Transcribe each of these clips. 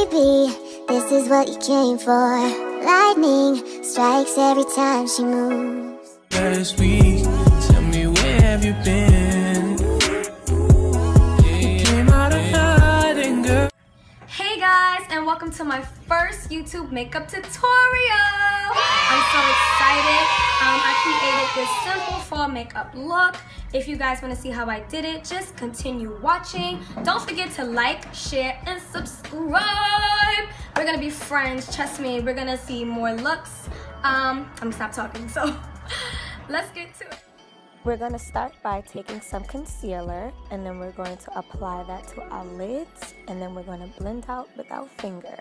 Baby, this is what you came for. Lightning strikes every time she moves. Last week, tell me where have you been? You came out of hiding, girl. Hey guys, and welcome to my first YouTube makeup tutorial. I'm so excited. I created this simple fall makeup look. If you guys want to see how I did it, just continue watching. Don't forget to like, share, and subscribe. We're gonna be friends, trust me. We're gonna see more looks. I'm gonna stop talking, so let's get to it. We're gonna start by taking some concealer, and then we're going to apply that to our lids, and then we're gonna blend out with our finger.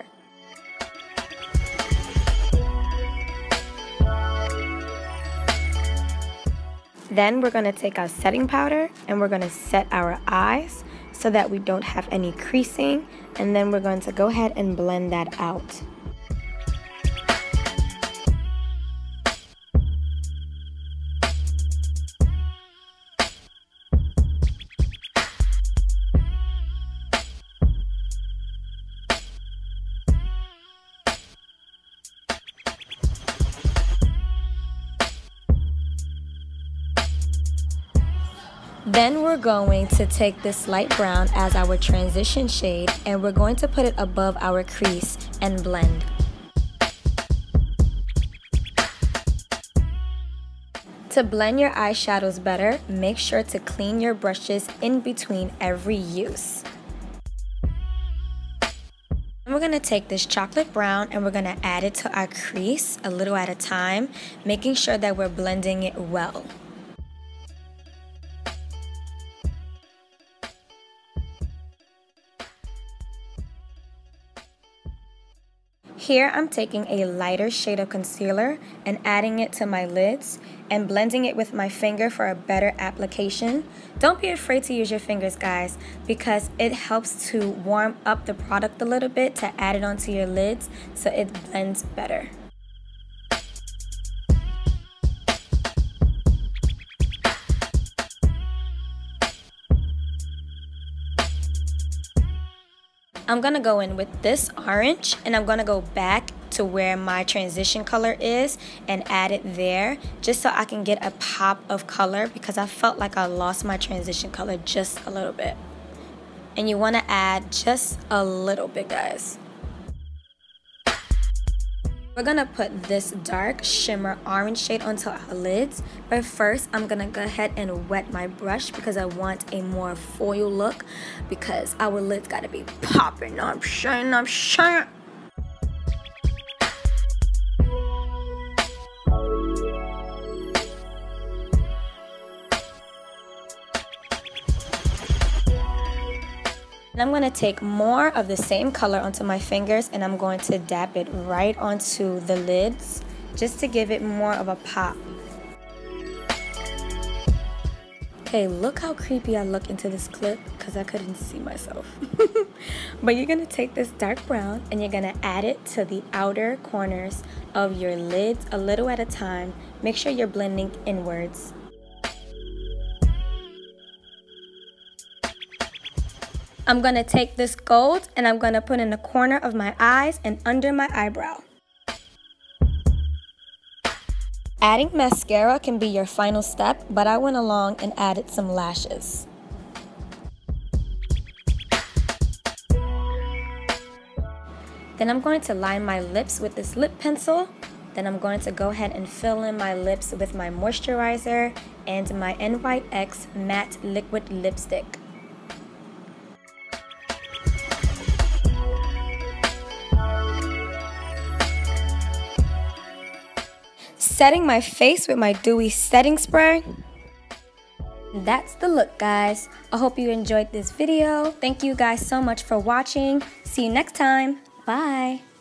Then we're gonna take our setting powder, and we're gonna set our eyes so that we don't have any creasing, and then we're going to go ahead and blend that out. Then we're going to take this light brown as our transition shade, and we're going to put it above our crease and blend. To blend your eyeshadows better, make sure to clean your brushes in between every use. We're going to take this chocolate brown and we're going to add it to our crease a little at a time, making sure that we're blending it well. Here I'm taking a lighter shade of concealer and adding it to my lids and blending it with my finger for a better application. Don't be afraid to use your fingers, guys, because it helps to warm up the product a little bit to add it onto your lids so it blends better. I'm gonna go in with this orange, and I'm gonna go back to where my transition color is and add it there just so I can get a pop of color, because I felt like I lost my transition color just a little bit. And you wanna add just a little bit, guys. We're gonna put this dark shimmer orange shade onto our lids, but first I'm gonna go ahead and wet my brush because I want a more foil look, because our lids gotta be popping up, shining up, shining. And I'm going to take more of the same color onto my fingers, and I'm going to dab it right onto the lids just to give it more of a pop. Okay, look how creepy I look into this clip because I couldn't see myself. But you're going to take this dark brown and you're going to add it to the outer corners of your lids a little at a time. Make sure you're blending inwards. I'm going to take this gold and I'm going to put in the corner of my eyes and under my eyebrow. Adding mascara can be your final step, but I went along and added some lashes. Then I'm going to line my lips with this lip pencil. Then I'm going to go ahead and fill in my lips with my moisturizer and my NYX matte liquid lipstick. Setting my face with my dewy setting spray. That's the look, guys. I hope you enjoyed this video. Thank you guys so much for watching. See you next time. Bye.